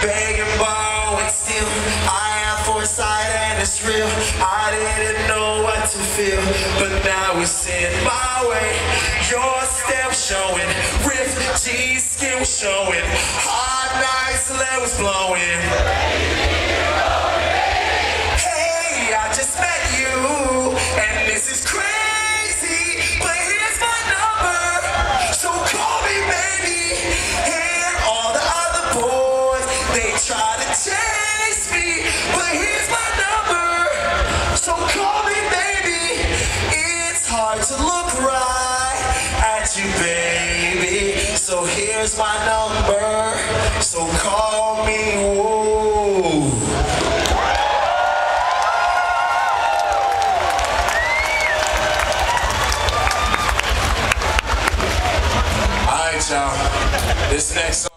beg and borrow and steal. I have foresight and it's real. I didn't know what to feel, but now it's in my way. Your step showing, ripped jeans, skin showing, hard nights, lead was blowing. Hey, I just met you, and this is crazy, but here's my number, so call me baby. And all the other boys, they try to chase me, but here's my number, so call me baby. It's hard to look right at you, baby, so here's my number, so call me. Whoa. Alright, y'all, this next song